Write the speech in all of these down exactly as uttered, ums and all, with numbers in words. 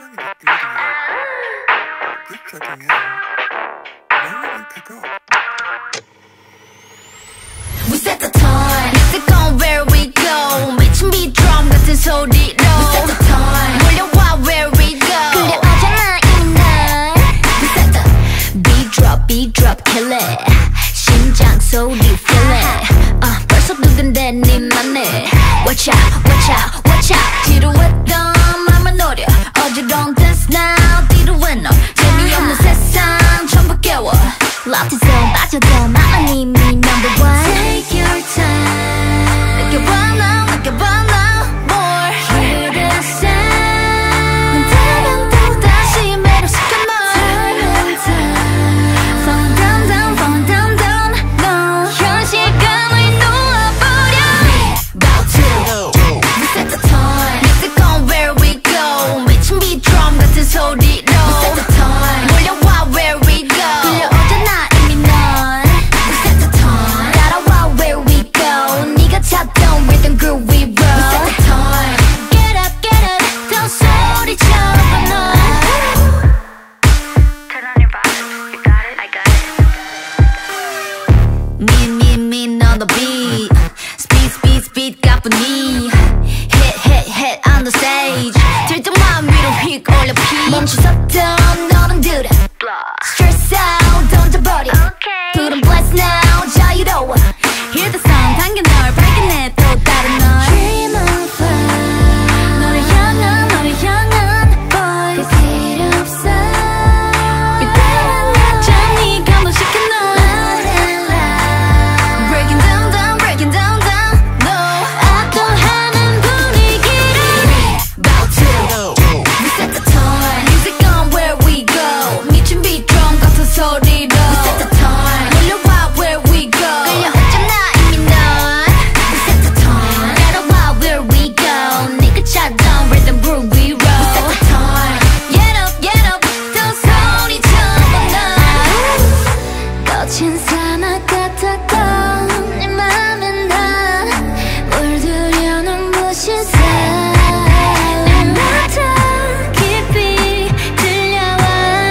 trying to get through to you. Just checking in. Why won't you pick up? We set the time. Let's go where we go. 미친 비트럼 같은 소리로. We set the time. 몰려와 where we go. 끌려오잖아 이미 날. We set the beat drop, beat drop, kill it. 심장 소리 feel it. uh, 벌써 누군데 니만해. Watch out, watch out, watch out. 지루했던 맘을 노려. 어지러운 dance now. 뒤로해 너. 재미없는 세상 전부 깨워. Love is so 빠져도 나만 이미 number one. Take your time. Make it run now, make it run now. More. Hear the sound. 문제는 또 다시 매력시켜 널. Time and time. Falling down, down, falling down, down. No. 현실감을 놓아버려. We bout to. We set the time. Let's go where we go. 미친 비트럼 같은 소리로. We set the time. 몰려와 where we go. 끌려오잖아 이미 넌. We set the time. 따라와 where we go. 네가 찾던 rhythm groove we roll. We set the time. Get up, get up. 더 소리쳐봐 너. Turn on your volume. You got it? I got it. Me, me, me on the beat. Speed, speed, speed 가뿐히. Hit, hit, hit on the stage. 들뜬만 위로 휙 올려 피. 멈추었던 너는 들어. Stress out, 던져버려. Okay. 푸른 blast now, 자유로워. Hear the song, 당겨 널 발견해 또 다른 널. Dream on fly. 너를 향한, 너를 향한 boy. 그 필요 없어. 이때는 약점 네 감동시켜 널. Breaking down, down, breaking down, down. No, 압도하는 분위기를. We bout to. We set the time. Music on where we go. 미친 비트럼 같은 소리로. We set the time. 몰려와 where we go. 끌려오잖아 이미 넌. We set the time. 따라와 where we go. 네가 찾던 rhythm groove we roll. We set the time. Get up, get up. 더 소리쳐봐 너. 거친 사막 같았던 네 맘에 난 물들여 눈부신 산. 더 깊이 들려와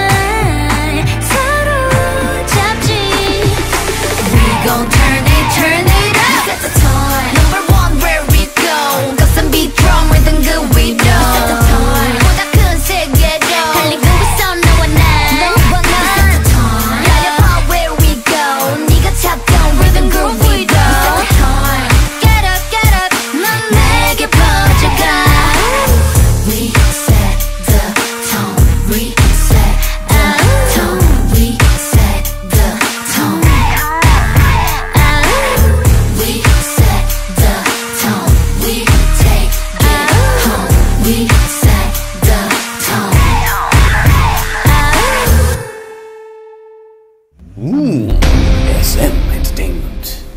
사로잡지. We gon' turn it, turn it up. We set the time. Number one where we go. 거센 beat drum rhythm good we know. We set the time. 보다 큰 세계로 달리고 있어 너와 난. 너와 난. We set the time. 열려봐 where we go. 네가 찾던 rhythm groove we know. We set the time. Get up, get up. 넌 내게 퍼져가. We set the tone. We set the tone. We set the tone. We set the tone. We take it home. We set the tone. Ooh, S M Entertainment.